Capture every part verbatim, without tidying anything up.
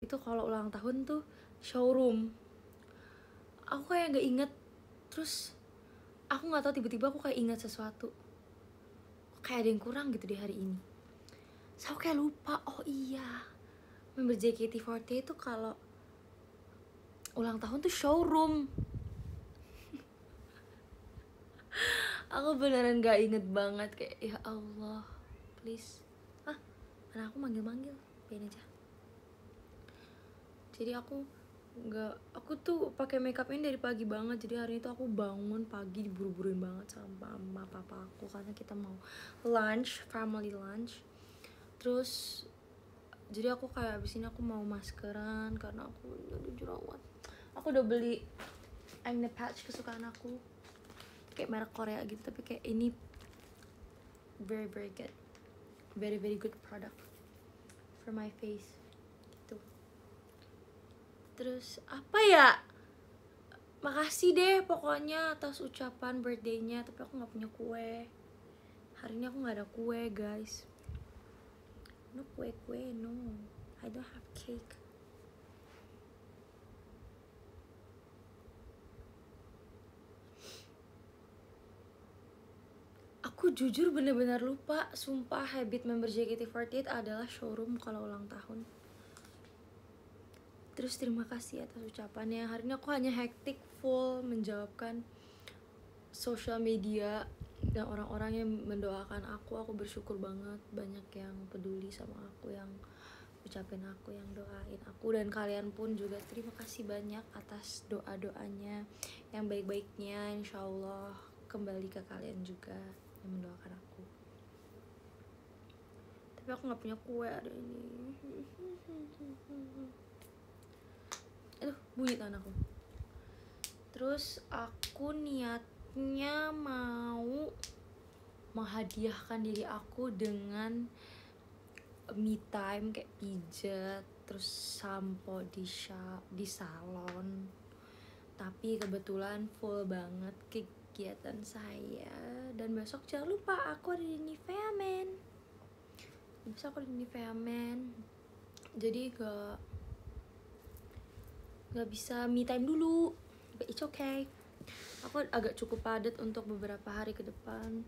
itu kalau ulang tahun tuh showroom. Aku kayak gak inget, terus aku nggak tahu tiba-tiba aku kayak ingat sesuatu, kayak ada yang kurang gitu di hari ini. So aku kayak lupa, oh iya, member J K T empat delapan itu kalau ulang tahun tuh showroom. Aku beneran gak inget banget, kayak ya Allah, please. Ah, karena aku manggil-manggil, biarin aja. Jadi aku nggak, aku tuh pakai makeup ini dari pagi banget. Jadi hari itu aku bangun pagi diburu-buruin banget sama mama papa aku karena kita mau lunch, family lunch. Terus jadi aku kayak abis ini aku mau maskeran karena aku udah jerawat. Aku udah beli acne patch kesukaan aku, kayak merek Korea gitu, tapi kayak ini very very good, very very good product for my face. Terus apa ya, makasih deh pokoknya atas ucapan birthday-nya, tapi aku nggak punya kue hari ini. Aku nggak ada kue guys, no kue kue no, I don't have cake. Aku jujur bener-bener lupa, sumpah. Habit member J K T empat delapan adalah showroom kalau ulang tahun. Terus terima kasih atas ucapannya. Hari ini aku hanya hektik full menjawabkan sosial media dan orang-orang yang mendoakan aku. Aku bersyukur banget, banyak yang peduli sama aku, yang ucapin aku, yang doain aku. Dan kalian pun juga terima kasih banyak atas doa-doanya yang baik-baiknya. Insya Allah kembali ke kalian juga yang mendoakan aku. Tapi aku gak punya kue hari ini. Aduh, bunyi tangan aku. Terus aku niatnya mau menghadiahkan diri aku dengan me time, kayak pijat, terus sampo di shop, di salon. Tapi kebetulan full banget kegiatan saya. Dan besok jangan lupa aku ada di Nivea Men. Besok aku ada di Nivea Men. Jadi gak gak bisa me time dulu, but it's okay. Aku agak cukup padat untuk beberapa hari ke depan.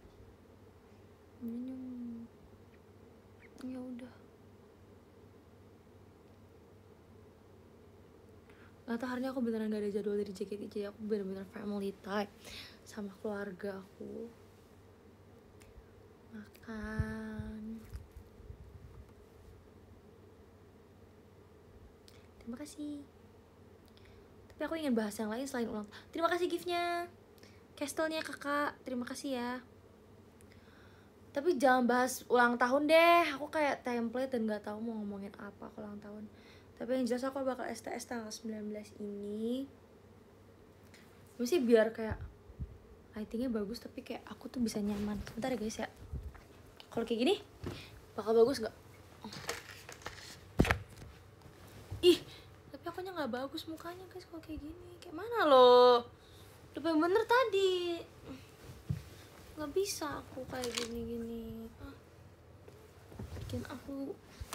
Hmm. Ya udah. Gak tau, hari ini aku beneran gak ada jadwal dari J K T, jadi aku bener-bener family time sama keluarga aku. Makan. Terima kasih. Tapi aku ingin bahas yang lain selain ulang. Terima kasih giftnya, castle-nya kakak, terima kasih ya. Tapi jangan bahas ulang tahun deh, aku kayak template dan gak tahu mau ngomongin apa ke ulang tahun. Tapi yang jelas aku bakal S T S tanggal sembilan belas ini. Mesti biar kayak lightingnya bagus, tapi kayak aku tuh bisa nyaman. Bentar ya guys ya. Kalau kayak gini bakal bagus gak? Oh. Ih, tapi akunya gak bagus mukanya guys kalau kayak gini. Kayak mana loh? Udah yang bener tadi. Gak bisa aku kayak gini-gini. Ah, bikin aku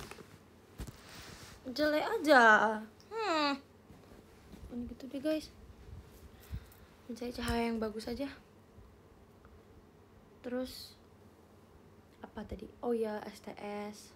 jelek aja. Hmm. Ini gitu deh guys. Mencari cahaya yang bagus aja. Terus apa tadi? Oh ya, S T S.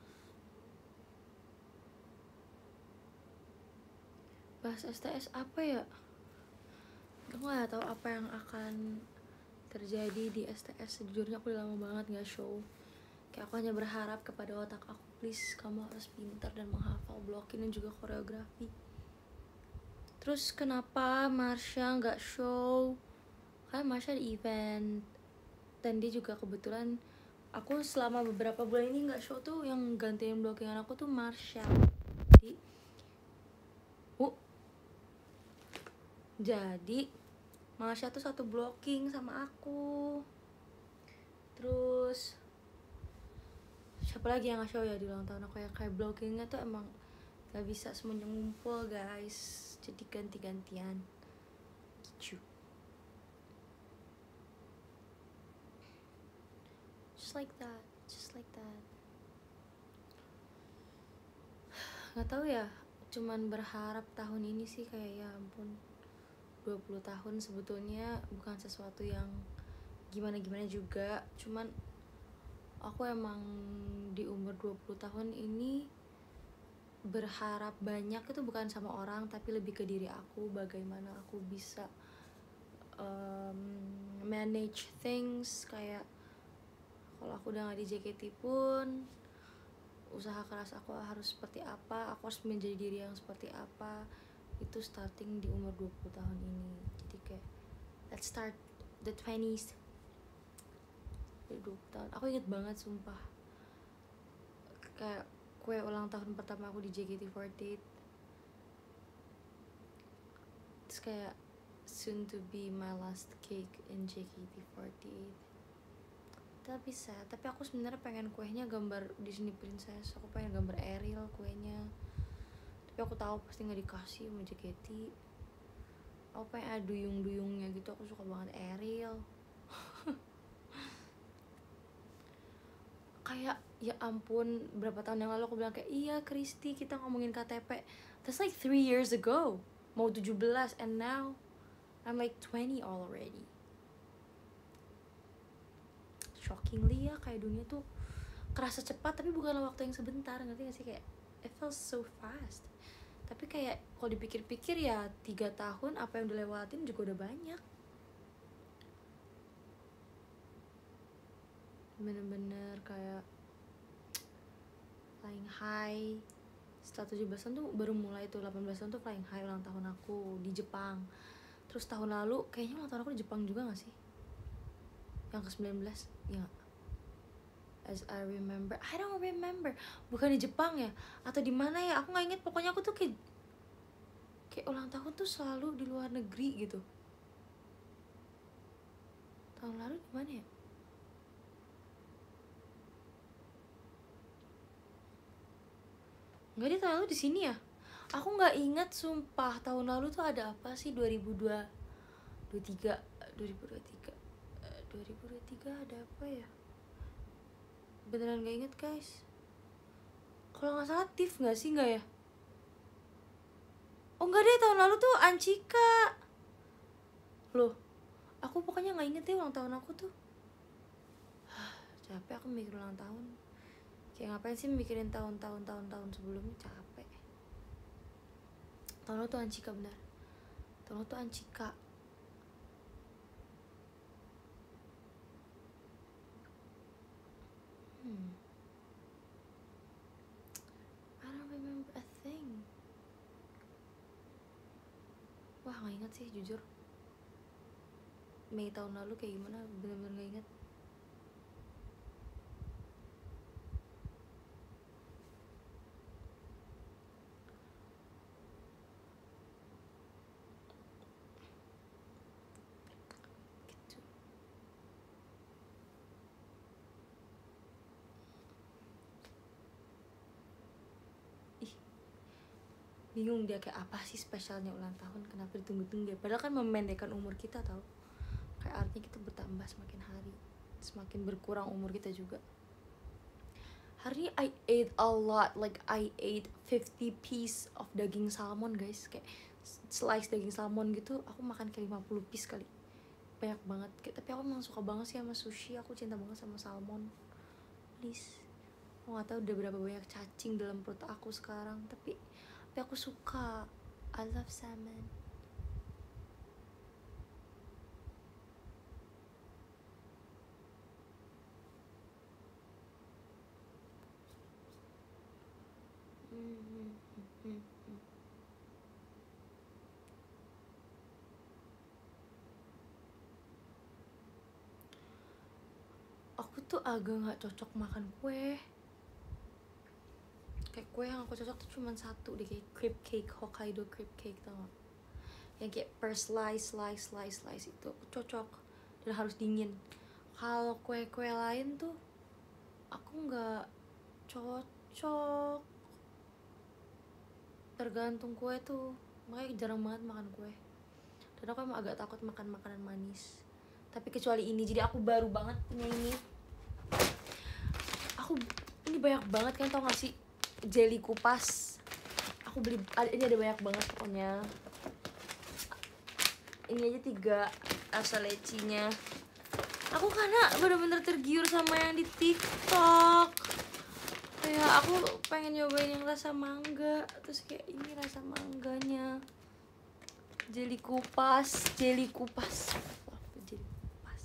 Bahas S T S apa ya? Aku gak tahu apa yang akan terjadi di S T S. Sejujurnya aku udah lama banget gak show. Kayak aku hanya berharap kepada otak aku, please kamu harus pintar dan menghafal blocking dan juga koreografi. Terus kenapa Marsha gak show? Karena Marsha ada event, dan dia juga kebetulan, aku selama beberapa bulan ini gak show tuh yang gantiin blockingan aku tuh Marsha. Jadi uh, Jadi Marsha tuh satu blocking sama aku. Terus siapa lagi yang nge-show ya di ulang tahun aku ya? Kayak blockingnya tuh emang gak bisa semuanya ngumpul guys, jadi ganti-gantian gitu. Just like that, just like that. nggak tahu ya, cuman berharap tahun ini sih kayak ya ampun, dua puluh tahun sebetulnya bukan sesuatu yang gimana-gimana juga, cuman aku emang di umur dua puluh tahun ini berharap banyak itu bukan sama orang tapi lebih ke diri aku, bagaimana aku bisa um, manage things. Kayak kalau aku udah gak di J K T pun usaha keras aku harus seperti apa, aku harus menjadi diri yang seperti apa, itu starting di umur dua puluh tahun ini. Jadi kayak let's start the twenties. dua puluh tahun, aku inget banget sumpah, kayak kue ulang tahun pertama aku di J K T empat puluh delapan, terus kayak soon to be my last cake in J K T empat puluh delapan. Tapi sad, tapi aku sebenarnya pengen kuenya gambar Disney Princess, aku pengen gambar Ariel kuenya, tapi aku tahu pasti nggak dikasih sama J K T. Aku pengen ada duyung-duyungnya gitu, aku suka banget Ariel. Kayak ya ampun, berapa tahun yang lalu aku bilang kayak iya Kristi kita ngomongin K T P, that's like three years ago, mau tujuh belas, and now I'm like twenty already. Shockingly ya, kayak dunia tuh kerasa cepat tapi bukanlah waktu yang sebentar, ngerti gak sih? Kayak it feels so fast, tapi kayak kalau dipikir-pikir ya tiga tahun apa yang udah lewatin juga udah banyak. Bener-bener kayak flying high. Setelah tujuh belasan tuh baru mulai tuh, delapan belasan tuh flying high ulang tahun aku di Jepang. Terus tahun lalu kayaknya ulang tahun aku di Jepang juga gak sih? Yang ke sembilan belas, ya gak? As I remember, I don't remember, bukan di Jepang ya? Atau di mana ya? Aku gak inget, pokoknya aku tuh kayak kayak ulang tahun tuh selalu di luar negeri gitu. Tahun lalu di mana ya? Enggak, dia tahun lalu di sini ya? Aku nggak ingat sumpah tahun lalu tuh ada apa sih. dua ribu dua puluh tiga dua ribu dua puluh tiga dua ribu dua puluh tiga ada apa ya? Beneran nggak inget guys. Kalau nggak salah Tiff nggak sih, nggak ya? Oh enggak deh, tahun lalu tuh Ancika. Loh, aku pokoknya nggak inget deh ulang tahun aku tuh. Capek aku mikir ulang tahun. Kayak ngapain sih mikirin tahun-tahun tahun-tahun sebelumnya, capek. Tahun lalu tuh Ancika, benar. Tahun lalu tuh Ancika. Hmm. I don't remember a thing. Wah, nggak inget sih jujur. Mei tahun lalu kayak gimana, bener-bener nggak inget. Bingung dia kayak apa sih spesialnya ulang tahun, kenapa ditunggu-tunggu. Padahal kan memendekkan umur kita tau. Kayak artinya kita bertambah semakin hari, semakin berkurang umur kita juga. Hari ini I ate a lot, like I ate fifty piece of daging salmon guys. Kayak slice daging salmon gitu, aku makan kayak lima puluh piece kali. Banyak banget. Kayak, tapi aku memang suka banget sih sama sushi, aku cinta banget sama salmon. Please, aku gak tahu udah berapa banyak cacing dalam perut aku sekarang, tapi tapi aku suka. I love salmon. Mm-hmm. Mm-hmm. Aku tuh agak gak cocok makan kue. Kayak kue yang aku cocok tuh cuma satu deh, kayak crepe cake, Hokkaido crepe cake, tau gak? Yang kayak per slice, slice, slice, slice itu aku cocok. Dan harus dingin. Kalau kue-kue lain tuh aku gak cocok. Tergantung kue tuh, makanya jarang banget makan kue. Dan aku emang agak takut makan makanan manis. Tapi kecuali ini, jadi aku baru banget punya ini. Aku, ini banyak banget kan, tau gak sih? Jelly kupas. Aku beli, ini ada banyak banget pokoknya. Ini aja tiga rasa lecinya. Aku karena bener-bener tergiur sama yang di TikTok. Kayak aku pengen nyobain yang rasa mangga. Terus kayak ini rasa mangganya. Jeli kupas, jeli kupas. Wah, jeli kupas.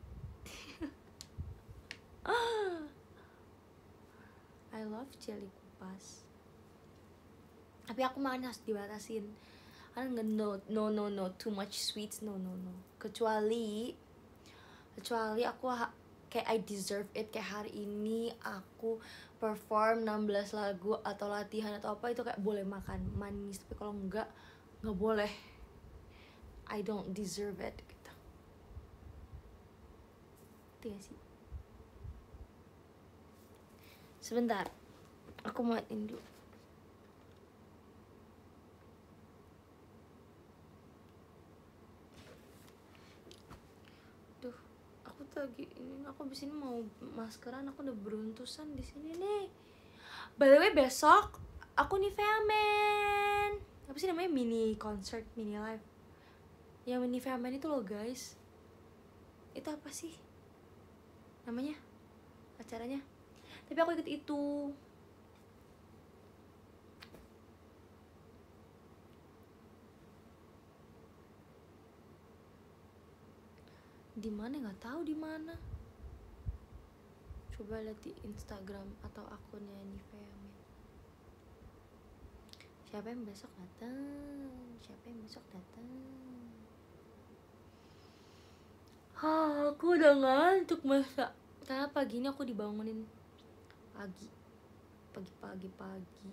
I love jeli kupas. Tapi aku manis dibatasin. Kan nggak no no no no too much sweets, no no no. Kecuali kecuali aku ha- kayak I deserve it, kayak hari ini aku perform enam belas lagu atau latihan atau apa, itu kayak boleh makan manis. Tapi kalau enggak, nggak boleh. I don't deserve it gitu. Itu ya sih. Sebentar, aku matiin dulu. Duh, aku lagi ini, aku abis ini mau maskeran, aku udah beruntusan di sini nih. By the way, besok aku Nivea Men. Apa sih namanya, mini concert, mini live. Yang Nivea Men itu loh guys. Itu apa sih namanya acaranya? Tapi aku ikut itu. Di mana, nggak tahu di mana. Coba lihat di Instagram atau akunnya Nivea Men. Siapa yang besok datang? Siapa yang besok datang? Hah, aku udah ngantuk masa. Karena pagi ini aku dibangunin pagi, pagi-pagi pagi.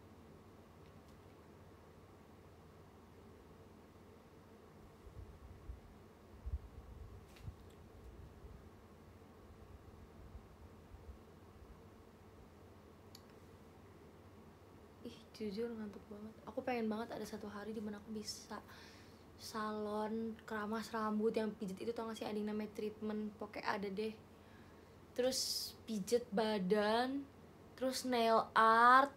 Ih, jujur ngantuk banget. Aku pengen banget ada satu hari dimana aku bisa salon keramas rambut yang pijet itu, tau gak sih, ada yang namanya treatment, pokoknya ada deh. Terus pijet badan, terus nail art.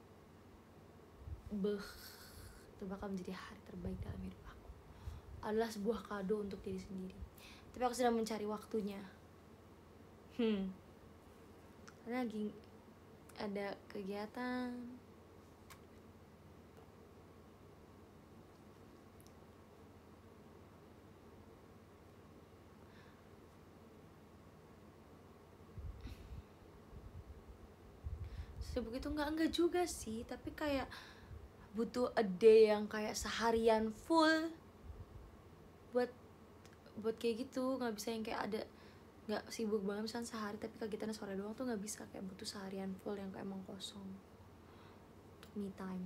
Beh, itu bakal menjadi hari terbaik dalam hidup aku. Adalah sebuah kado untuk diri sendiri. Tapi aku sedang mencari waktunya. Hmm. Karena lagi ada kegiatan. Sibuk itu enggak enggak juga sih, tapi kayak butuh a day yang kayak seharian full buat buat kayak gitu. Nggak bisa yang kayak ada nggak sibuk banget misalnya sehari tapi kegiatannya sore doang, tuh nggak bisa. Kayak butuh seharian full yang kayak emang kosong untuk me time.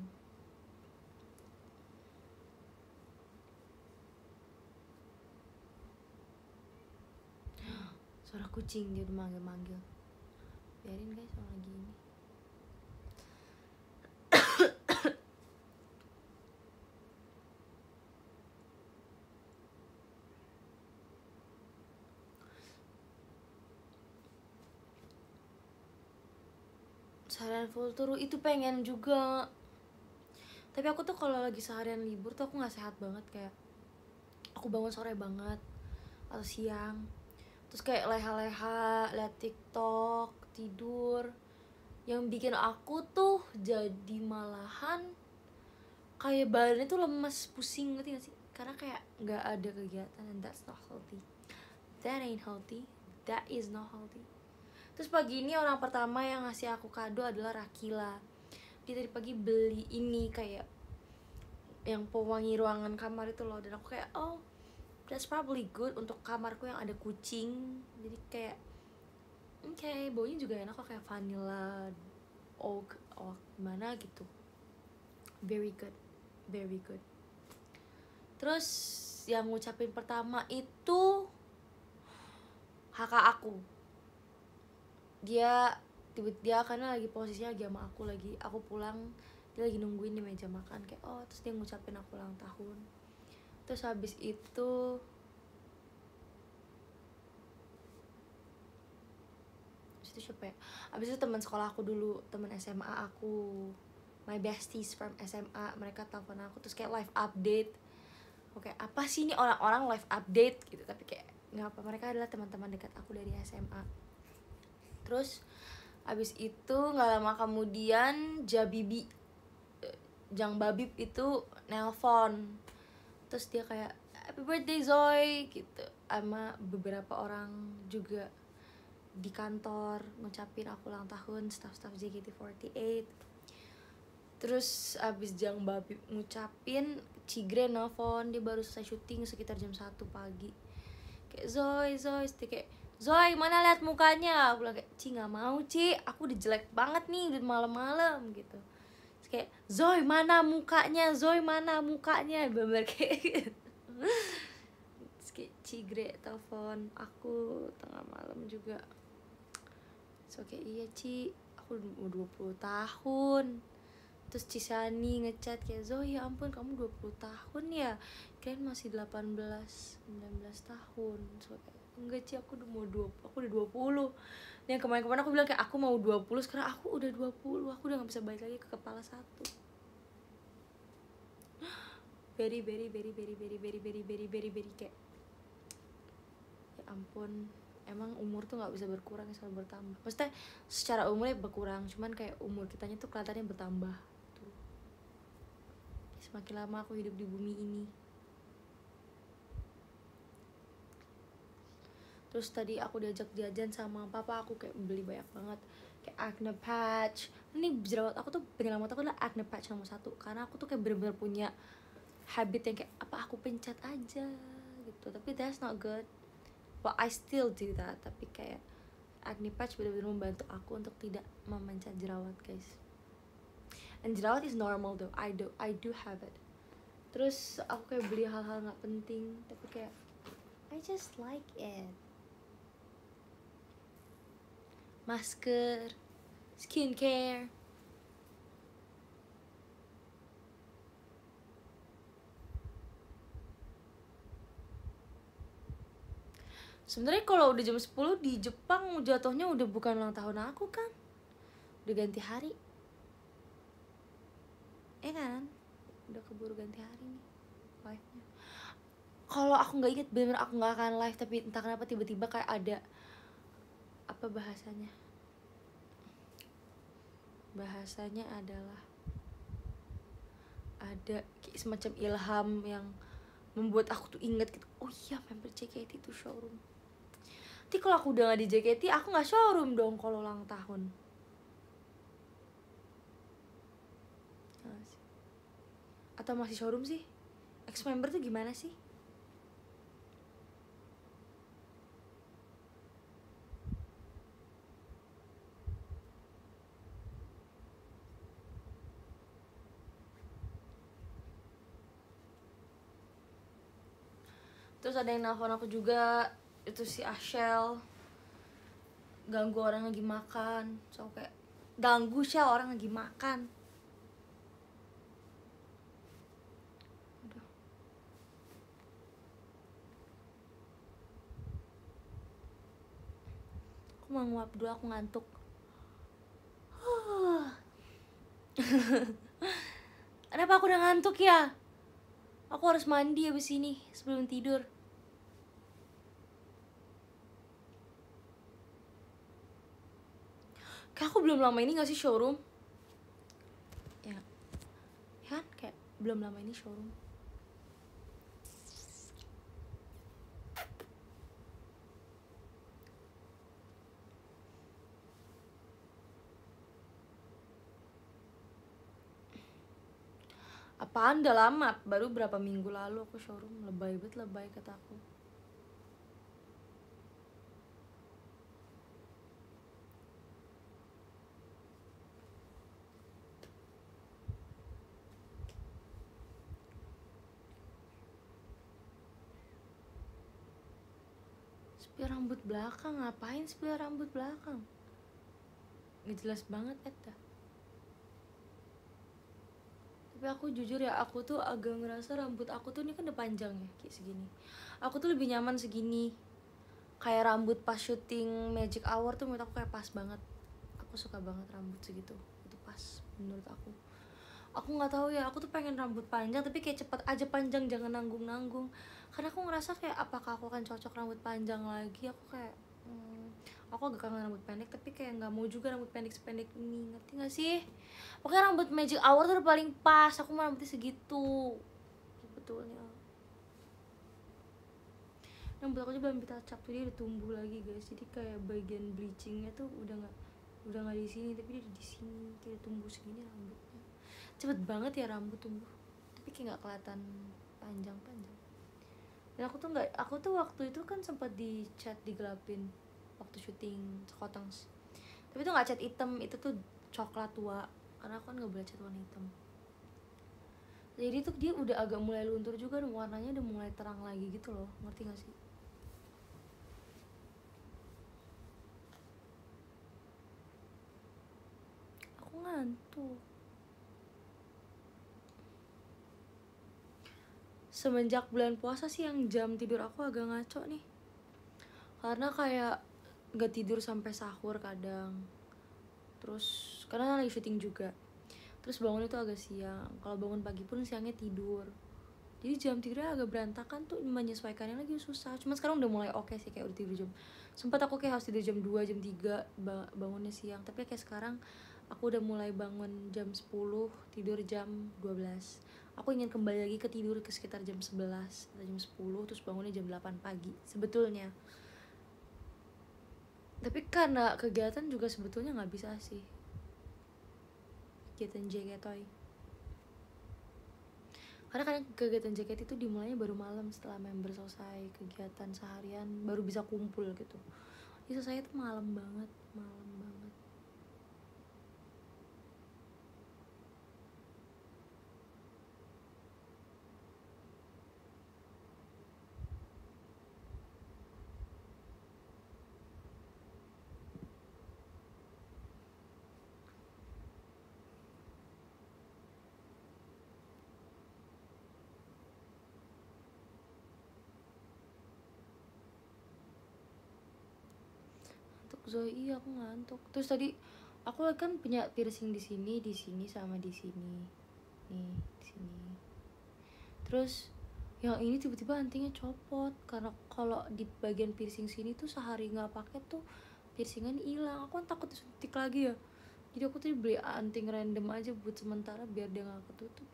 Suara kucing, dia udah manggil-manggil. Biarin guys, orang lagi ini. Seharian full tuh itu pengen juga. Tapi aku tuh kalau lagi seharian libur tuh aku nggak sehat banget. Kayak aku bangun sore banget atau siang, terus kayak leha-leha liat TikTok, tidur. Yang bikin aku tuh jadi malahan kayak badannya tuh lemes, pusing, ngerti gak sih? Karena kayak nggak ada kegiatan, and that's not healthy. That ain't healthy. That is not healthy. Terus pagi ini orang pertama yang ngasih aku kado adalah Rakila. Dia tadi pagi beli ini kayak yang pewangi ruangan kamar itu loh. Dan aku kayak, oh that's probably good untuk kamarku yang ada kucing. Jadi kayak oke, okay, baunya juga enak kok, kayak vanilla, oak, oak mana gitu. Very good, very good. Terus yang ngucapin pertama itu kakak aku. Dia dia karena lagi posisinya lagi sama aku, lagi aku pulang, dia lagi nungguin di meja makan kayak oh, terus dia ngucapin aku ulang tahun. Terus habis itu itu siapa ya? Abis itu teman sekolah aku dulu, teman S M A aku. my besties from S M A, mereka telepon aku terus kayak live update. Oke, apa sih ini orang-orang live update gitu, tapi kayak nggak apa, mereka adalah teman-teman dekat aku dari S M A. Terus abis itu nggak lama kemudian Jabibi, Jang Babib itu nelpon, terus dia kayak happy birthday Zoe gitu, sama beberapa orang juga di kantor ngucapin aku ulang tahun, staff-staff J K T empat delapan. Terus abis Jang Babib ngucapin, Cigre nelfon, dia baru selesai syuting sekitar jam satu pagi. Kayak Zoe, Zoe, dia kayak Zoe mana lihat mukanya. Aku bilang kayak Ci nggak mau Ci, aku udah jelek banget nih udah malam-malam gitu. Terus kayak Zoe mana mukanya, Zoe mana mukanya, bener kayak gitu. Terus kayak Cigre telepon aku tengah malam juga. So kayak iya Ci, aku udah dua puluh tahun. Terus Cisani ngechat kayak Zoe ya ampun kamu dua puluh tahun ya, kalian masih delapan belas sembilan belas tahun. So kayak enggak Ci, aku udah mau dua puluh, aku udah dua puluh. Dan kemarin-kemarin aku bilang kayak aku mau dua puluh, sekarang aku udah dua puluh, aku udah gak bisa balik lagi ke kepala satu. Very very very very very very very very very very kayak ya ampun, emang umur tuh nggak bisa berkurang, selalu bertambah. Maksudnya secara umurnya berkurang, cuman kayak umur kitanya tuh kelihatannya bertambah tuh. Semakin lama aku hidup di bumi ini. Terus tadi aku diajak jajan sama papa, aku kayak beli banyak banget kayak acne patch. Ini jerawat aku tuh, penyelamat aku adalah acne patch nomor satu, karena aku tuh kayak bener-bener punya habit yang kayak apa aku pencet aja gitu, tapi that's not good. But I still do that, tapi kayak acne patch benar-benar membantu aku untuk tidak memencet jerawat guys. And jerawat is normal though, I do I do have it. Terus aku kayak beli hal-hal nggak penting, tapi kayak I just like it. Masker, skincare. Sebenarnya kalau udah jam sepuluh di Jepang jatuhnya udah bukan ulang tahun aku kan, udah ganti hari. Eh kan, udah keburu ganti hari nih live-nya. Kalau aku nggak inget bener, aku nggak akan live, tapi entah kenapa tiba-tiba kayak ada apa bahasanya, bahasanya adalah ada kayak semacam ilham yang membuat aku tuh inget gitu, oh iya member J K T itu showroom. Nanti kalau aku udah gak di J K T, aku nggak showroom dong kalau ulang tahun. Atau masih showroom sih? Ex member tuh gimana sih? Terus ada yang nelfon aku juga, itu si Ashel, ganggu orang lagi makan. So kayak ganggu Shell orang lagi makan. Aduh. Aku mau nguap dulu, aku ngantuk. Kenapa aku udah ngantuk ya? Aku harus mandi abis ini sebelum tidur. Kayak aku belum lama ini gak sih showroom? Ya, ya kan? Kayak belum lama ini showroom. Apaan udah lama? Baru berapa minggu lalu aku showroom. Lebay banget, lebay kata aku. Spill rambut belakang, ngapain spill rambut belakang? Nggak jelas banget eta. Tapi aku jujur ya, aku tuh agak ngerasa rambut aku tuh ini kan udah panjang ya, kayak segini. Aku tuh lebih nyaman segini. Kayak rambut pas syuting Magic Hour tuh menurut aku kayak pas banget. Aku suka banget rambut segitu, itu pas menurut aku. aku nggak tahu ya, aku tuh pengen rambut panjang tapi kayak cepet aja panjang, jangan nanggung-nanggung. Karena aku ngerasa kayak apakah aku akan cocok rambut panjang lagi. Aku kayak hmm, aku agak kangen rambut pendek tapi kayak nggak mau juga rambut pendek sependek ini, ngerti nggak sih? Pokoknya rambut magic hour tuh udah paling pas, aku mau rambutnya segitu sebetulnya. Rambut aku aja belum kita cap tuh, dia udah tumbuh lagi guys, jadi kayak bagian bleachingnya tuh udah nggak udah nggak di sini tapi dia di sini, kayak tumbuh segini rambutnya. Cepet banget ya rambut tumbuh, tapi kayak nggak kelihatan panjang-panjang. Dan aku tuh nggak, aku tuh waktu itu kan sempat di cat digelapin waktu syuting Sekotangs, tapi itu nggak cat hitam, itu tuh coklat tua karena aku kan nggak boleh cat warna hitam. Jadi tuh dia udah agak mulai luntur juga, dan warnanya udah mulai terang lagi gitu loh, ngerti gak sih? Aku ngantuk. Semenjak bulan puasa sih yang jam tidur aku agak ngaco nih, karena kayak gak tidur sampai sahur kadang, terus karena lagi syuting juga, terus bangun itu agak siang. Kalau bangun pagi pun siangnya tidur, jadi jam tidurnya agak berantakan tuh, menyesuaikannya lagi susah. Cuman sekarang udah mulai oke okay sih, kayak udah tidur jam, sempat aku kayak harus tidur jam dua, jam tiga, bangunnya siang. Tapi kayak sekarang aku udah mulai bangun jam sepuluh, tidur jam dua belas. Aku ingin kembali lagi ke tidur ke sekitar jam sebelas atau jam sepuluh, terus bangunnya jam delapan pagi sebetulnya. Tapi karena kegiatan juga sebetulnya nggak bisa sih, kegiatan J K Toy. Karena kadang kegiatan J K T itu dimulainya baru malam setelah member selesai kegiatan seharian, baru bisa kumpul gitu. Jadi selesai itu malam banget, malam banget. Zoe, iya aku ngantuk. Terus tadi aku kan punya piercing di sini, di sini sama di sini. Nih, di sini. Terus yang ini tiba-tiba antingnya copot, karena kalau di bagian piercing sini tuh sehari nggak pakai tuh piercingan hilang. Aku kan takut disuntik lagi ya. Jadi aku tuh beli anting random aja buat sementara biar dia nggak ketutup.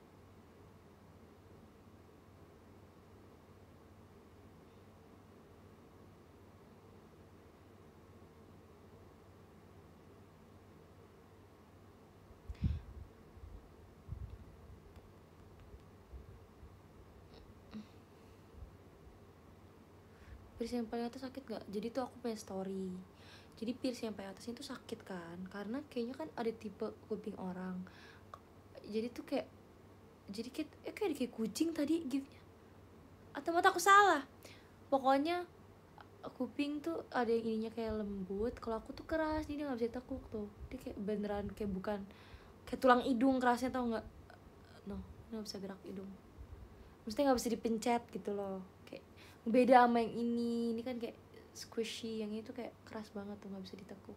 Piercing yang paling atas sakit gak? Jadi tuh aku punya story. Jadi piercing yang paling atas itu sakit kan, karena kayaknya kan ada tipe kuping orang. Jadi tuh kayak, jadi kayak, eh, kayak kayak kucing tadi gitu. Atau mata aku salah? Pokoknya kuping tuh ada yang ininya kayak lembut, kalau aku tuh keras, jadi dia nggak bisa ditekuk tuh. Dia kayak beneran kayak bukan kayak tulang hidung kerasnya, tau nggak? No, nggak bisa gerak hidung. Maksudnya nggak bisa dipencet gitu loh. Beda sama yang ini, ini kan kayak squishy, yang ini tuh kayak keras banget tuh, nggak bisa ditekuk.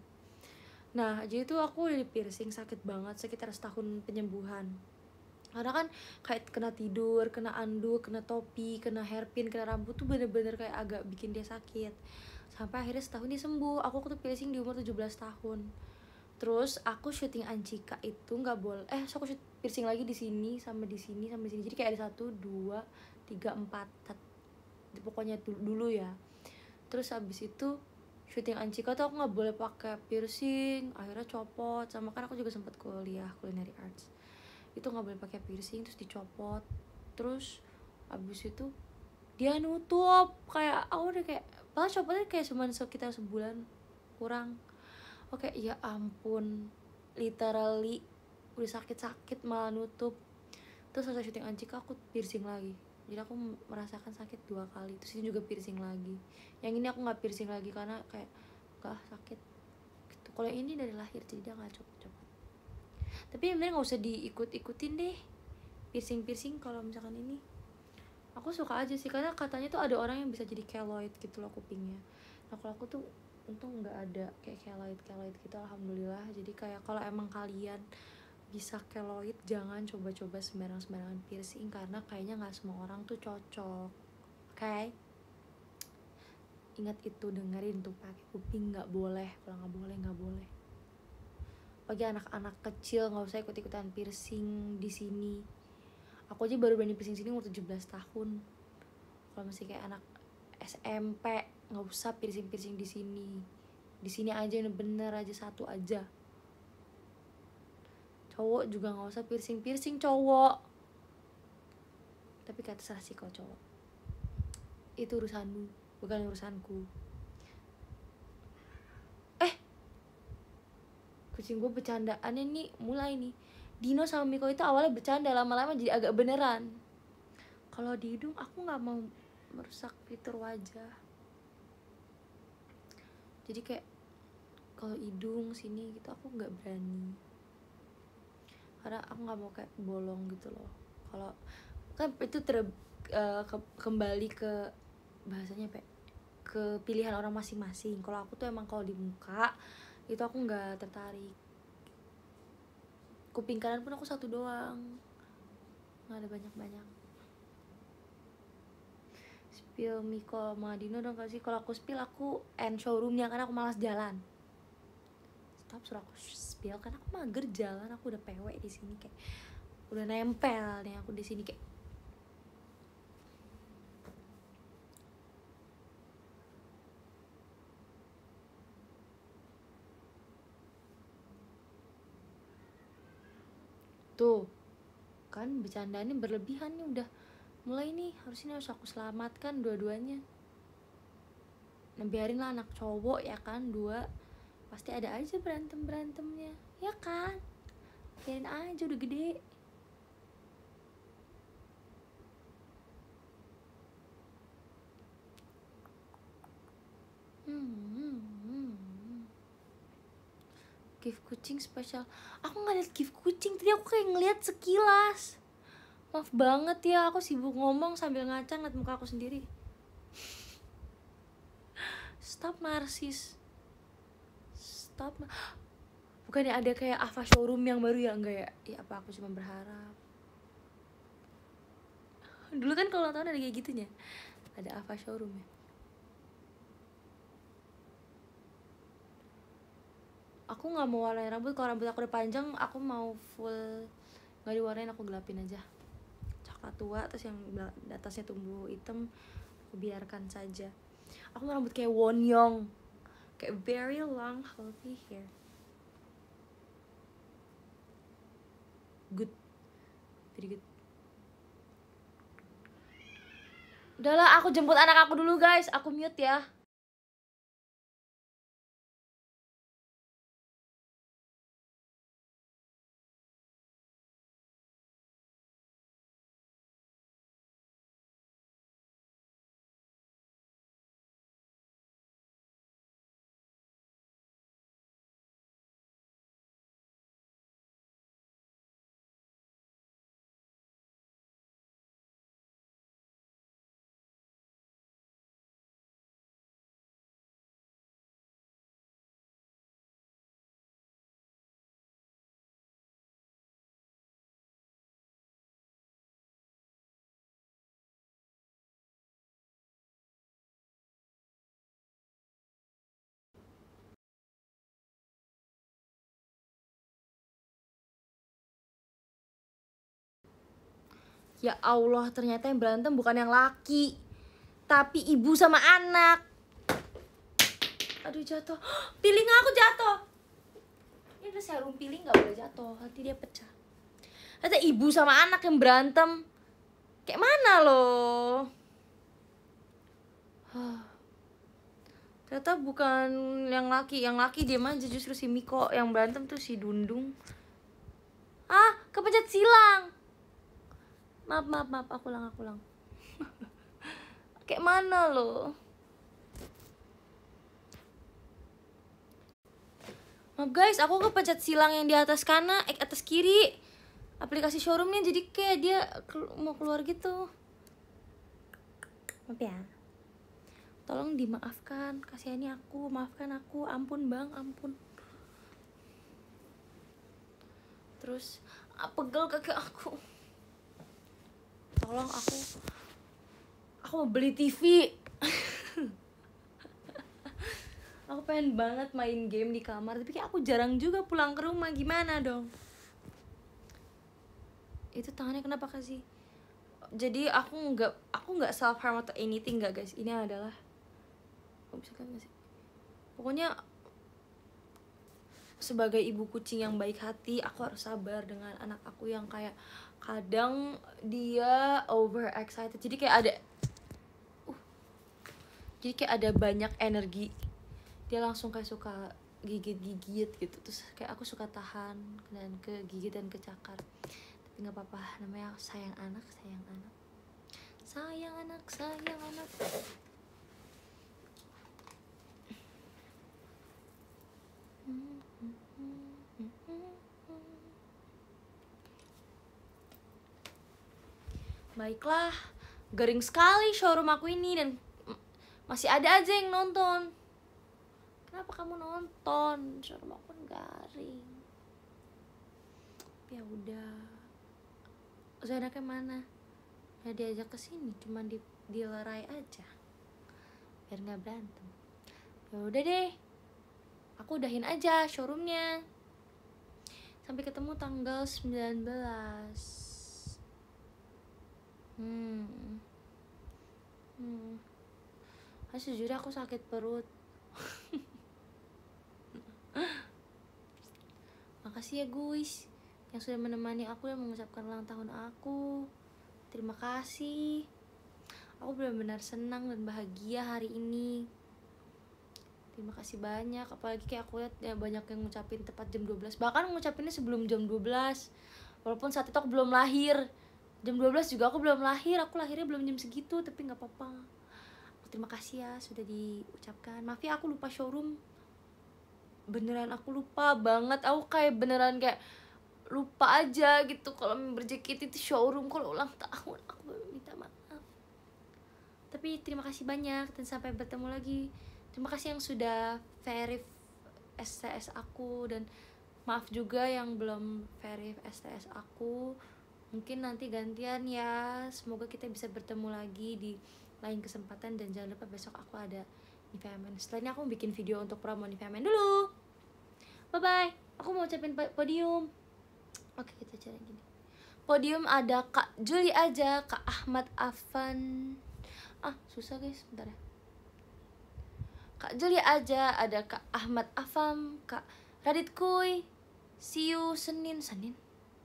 Nah jadi tuh aku udah di piercing, sakit banget, sekitar setahun penyembuhan. Karena kan kayak kena tidur, kena anduk, kena topi, kena hairpin, kena rambut tuh bener-bener kayak agak bikin dia sakit. Sampai akhirnya setahun dia sembuh. Aku tuh piercing di umur tujuh belas tahun. Terus aku syuting Anjika itu nggak boleh, eh so aku shoot piercing lagi di sini sama di sini sama di sini. Jadi kayak ada satu, dua, tiga, empat, pokoknya dulu ya. Terus habis itu syuting Anjika tuh aku nggak boleh pakai piercing, akhirnya copot. Sama kan aku juga sempat kuliah culinary arts, itu nggak boleh pakai piercing, terus dicopot. Terus habis itu dia nutup, kayak aku udah kayak, padahal copotnya kayak cuma sekitar sebulan kurang. Oke, ya ampun, literally udah sakit-sakit malah nutup. Terus selesai syuting Anjika aku piercing lagi, jadi aku merasakan sakit dua kali. Terus ini juga piercing lagi. Yang ini aku nggak piercing lagi karena kayak gak sakit gitu. Kalau ini dari lahir, jadi dia nggak copot-copot. Tapi sebenarnya nggak usah diikut-ikutin deh piercing-piercing kalau misalkan ini. Aku suka aja sih, karena katanya tuh ada orang yang bisa jadi keloid gitu loh kupingnya. Nah kalau aku tuh untung nggak ada kayak keloid keloid gitu, alhamdulillah. Jadi kayak kalau emang kalian bisa keloid, jangan coba-coba sembarang-sembarangan piercing karena kayaknya nggak semua orang tuh cocok. Oke, okay? Ingat itu, dengerin tuh pakai kuping nggak boleh, kalau nggak boleh nggak boleh. Bagi anak-anak kecil nggak usah ikut-ikutan piercing di sini. Aku aja baru berani piercing sini umur tujuh belas tahun. Kalau masih kayak anak S M P nggak usah piercing-piercing di sini. Di sini aja yang bener aja satu aja. Cowok juga nggak usah piercing-piercing cowok. Tapi kata salah sih kau cowok. Itu urusanmu, bukan urusanku. Eh, kucing gue bercandaannya nih mulai nih. Dino sama Miko itu awalnya bercanda, lama-lama jadi agak beneran. Kalau di hidung aku nggak mau merusak fitur wajah. Jadi kayak kalau hidung sini gitu aku nggak berani. Karena aku nggak mau kayak bolong gitu loh. Kalau kan itu ter uh, ke, kembali ke bahasanya pe ke pilihan orang masing-masing. Kalau aku tuh emang kalau di muka itu aku nggak tertarik. Kuping kanan pun aku satu doang, nggak ada banyak-banyak. Spill Miko sama Dino dong kasih. Kalau aku spill aku end showroomnya karena aku malas jalan. Stop suruh aku spill karena aku mager jalan. Aku udah P W di sini kayak udah nempel nih aku di sini kayak. Tuh kan bercandanya berlebihan nih, udah mulai nih, harusnya harus aku selamatkan dua-duanya. Nah biarin lah anak cowok ya kan, dua pasti ada aja berantem-berantemnya ya kan, biarin aja udah gede. hmm, hmm, hmm. Gift kucing spesial, aku nggak liat gift kucing tadi, aku kayak ngeliat sekilas. Maaf banget ya, aku sibuk ngomong sambil ngaca ngeliat muka aku sendiri. Stop narsis. Stop. Bukannya ada kayak Ava showroom yang baru ya? Enggak ya? Ya apa aku cuma berharap. Dulu kan kalau tahun ada kayak gitunya, ada Ava showroom ya. Aku nggak mau warnain rambut. Kalau rambut aku udah panjang, aku mau full nggak diwarnain, aku gelapin aja coklat tua, terus yang di atasnya tumbuh hitam aku biarkan saja. Aku mau rambut kayak Wonyoung, kayak very long healthy hair. Good, very good. Udahlah, aku jemput anak aku dulu guys, aku mute ya. Ya Allah, ternyata yang berantem bukan yang laki, tapi ibu sama anak. Aduh jatuh, piling aku jatuh. Ini udah serum piling gak boleh jatuh, nanti dia pecah. Ternyata ibu sama anak yang berantem. Kayak mana loh? Ternyata bukan yang laki, yang laki diam aja, justru si Miko. Yang berantem tuh si Dundung. Ah, kepencet silang. Maaf, maaf, maaf, aku ulang, aku ulang. Kayak mana loh? Maaf guys, aku kepencet silang yang di atas kanan, eh atas kiri aplikasi showroomnya, jadi kayak dia mau keluar gitu. Maaf ya. Tolong dimaafkan, kasihani aku, maafkan aku, ampun bang, ampun. Terus ah, pegel kaki aku. Tolong aku Aku mau beli T V. Aku pengen banget main game di kamar, tapi kayak aku jarang juga pulang ke rumah. Gimana dong? Itu tangannya kenapa kasih? Jadi aku nggak aku nggak self harm atau anything nggak guys. Ini adalah, oh, bisa kan nggak sih? Pokoknya sebagai ibu kucing yang baik hati, aku harus sabar dengan anak aku yang kayak kadang dia over excited. Jadi kayak ada, uh, jadi kayak ada banyak energi. Dia langsung kayak suka gigit-gigit gitu. Terus kayak aku suka tahan dan kegigit dan kecakar. Tapi nggak apa-apa, namanya sayang anak, sayang anak, sayang anak, sayang anak. Baiklah, garing sekali showroom aku ini dan masih ada aja yang nonton. Kenapa kamu nonton? Showroom aku garing. Ya udah. Zainaknya mana? Ya diajak ke sini, cuma di dilerai aja. Biar nggak berantem. Ya udah deh. Aku udahin aja showroomnya. Sampai ketemu tanggal sembilan belas. Hmm. Hmm. Nah, sejujurnya aku sakit perut. Makasih ya guys yang sudah menemani aku dan mengucapkan ulang tahun aku. Terima kasih. Aku benar-benar senang dan bahagia hari ini. Terima kasih banyak. Apalagi kayak aku lihat ya banyak yang ngucapin tepat jam dua belas. Bahkan ngucapinnya sebelum jam dua belas. Walaupun saat itu aku belum lahir. Jam dua belas juga aku belum lahir. Aku lahirnya belum jam segitu, tapi gak apa-apa. Terima kasih ya sudah diucapkan. Maaf ya aku lupa showroom. Beneran aku lupa banget. Aku kayak beneran kayak lupa aja gitu kalau member J K T itu showroom kalau ulang tahun. Aku minta maaf. Tapi terima kasih banyak dan sampai bertemu lagi. Terima kasih yang sudah verif S T S aku dan maaf juga yang belum verif S T S aku. Mungkin nanti gantian ya. Semoga kita bisa bertemu lagi di lain kesempatan dan jangan lupa besok aku ada Nivea Men. Setelah ini aku bikin video untuk promo Nivea Men dulu. Bye bye. Aku mau ucapin podium. Oke, kita cari gini. Podium ada Kak Juli aja, Kak Ahmad Afan. Ah, susah guys, bentar ya. Kak Juli aja, ada Kak Ahmad Afam, Kak Radit Kuy. See you Senin, Senin.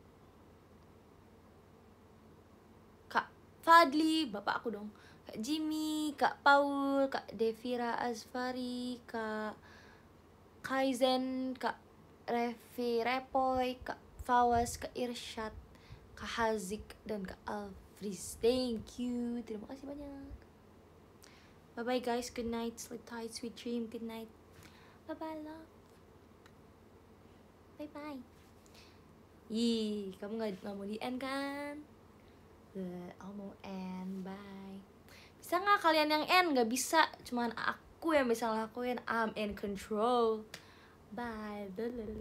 Kak Fadli, bapak aku dong. Kak Jimmy, Kak Paul, Kak Devira Azfari, Kak Kaizen, Kak Revi Repoy, Kak Fawas, Kak Irsyad, Kak Hazik, dan Kak Alfriz. Thank you, terima kasih banyak. Bye bye guys, good night, sleep tight, sweet dream, good night. Bye bye love. Bye bye. Ih, kamu nggak nggak mau di end kan? Uh, aku mau end, bye. Bisa nggak kalian yang end? Nggak bisa, cuman aku yang bisa ngelakuin. I'm in control. Bye.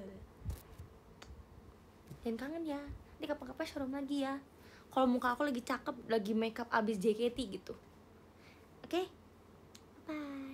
Jangan kangen ya. Nanti kapan-kapan showroom lagi ya. Kalau muka aku lagi cakep, lagi makeup abis J K T gitu. Oke? Okay? Bye.